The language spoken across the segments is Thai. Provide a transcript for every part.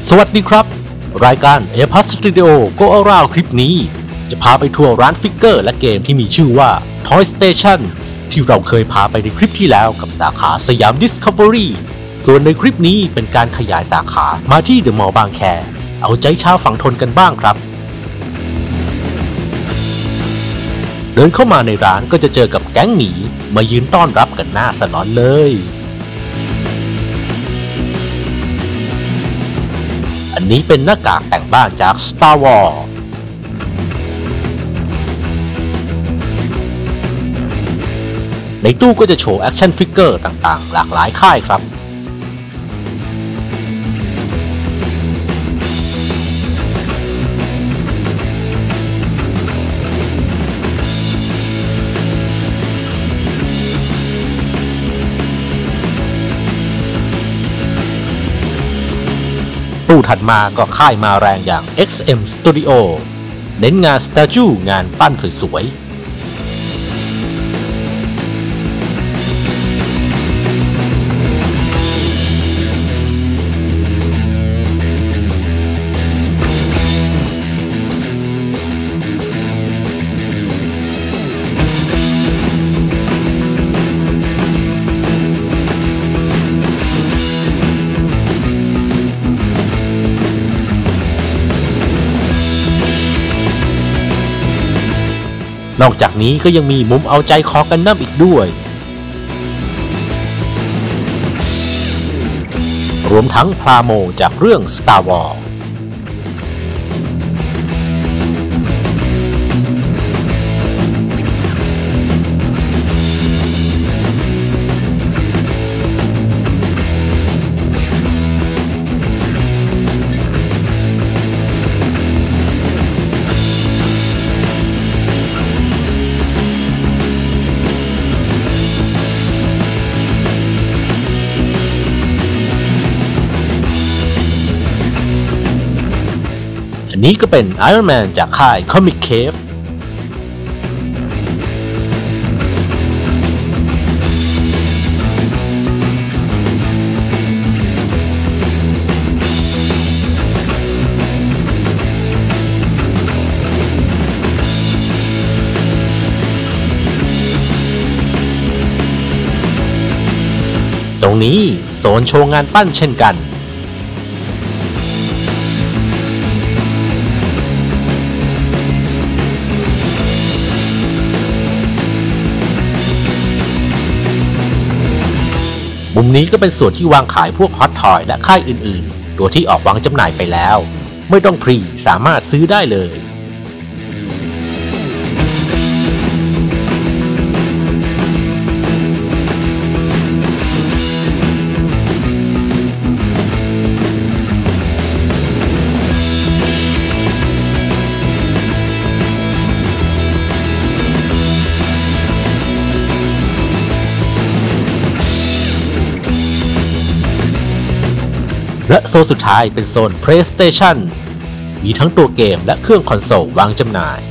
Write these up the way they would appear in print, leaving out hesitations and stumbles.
สวัสดีครับรายการ A-PAS Studio Go Around คลิปนี้จะพาไปทัวร์ร้านฟิกเกอร์และเกมที่มีชื่อว่า Toy Station ที่เราเคยพาไปในคลิปที่แล้วกับสาขาสยาม Discovery ส่วนในคลิปนี้เป็นการขยายสาขามาที่เดอะมอลล์บางแคเอาใจชาวฝั่งทนกันบ้างครับเดินเข้ามาในร้านก็จะเจอกับแก๊งหมีมายืนต้อนรับกันหน้าสนอนเลยอันนี้เป็นหน้ากากแต่งบ้านจาก Star Wars ในตู้ก็จะโชว์แอคชั่นฟิกเกอร์ต่างๆหลากหลายค่ายครับตู้ถัดมาก็ค่ายมาแรงอย่าง XM Studio เน้นงานสแตจูงานปั้นสวยนอกจากนี้ก็ยังมีมุมเอาใจคอกันดั้มอีกด้วยรวมทั้งพลาโมจากเรื่อง Star Warsอันนี้ก็เป็น Iron Man จากค่าย Comic Cave ตรงนี้โซนโชว์งานปั้นเช่นกันมุมนี้ก็เป็นส่วนที่วางขายพวกฮอตทอยและค่ายอื่นๆตัวที่ออกวางจำหน่ายไปแล้วไม่ต้องพรีสามารถซื้อได้เลยและโซนสุดท้ายเป็นโซน PlayStation มีทั้งตัวเกมและเครื่องคอนโซลวางจำหน่าย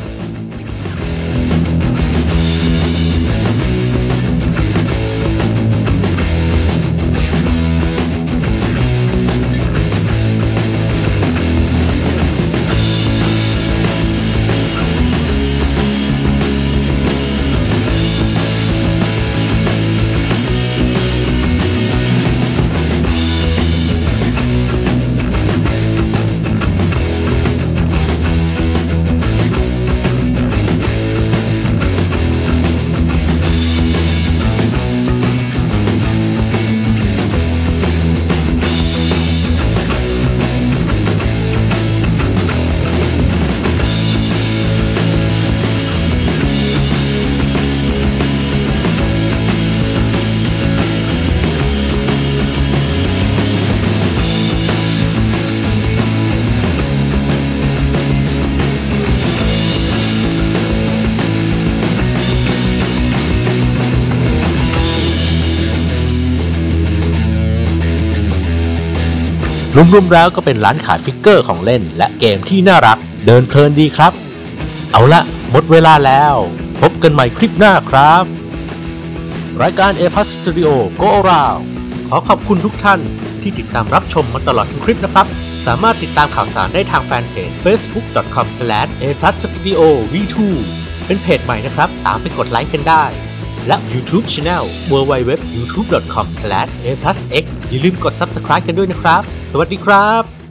รวมๆแล้วก็เป็นร้านขายฟิกเกอร์ของเล่นและเกมที่น่ารักเดินเพลินดีครับเอาละหมดเวลาแล้วพบกันใหม่คลิปหน้าครับรายการ A-PAS Studio Go Around ขอขอบคุณทุกท่านที่ติดตามรับชมมาตลอดทุกคลิปนะครับสามารถติดตามข่าวสารได้ทางแฟนเพจ facebook.com/aplusstudio v2 เป็นเพจใหม่นะครับตามไปกดไลค์กันได้และ YouTube Channel www.youtube.com/aplusx อย่าลืมกด Subscribe กันด้วยนะครับสวัสดีครับ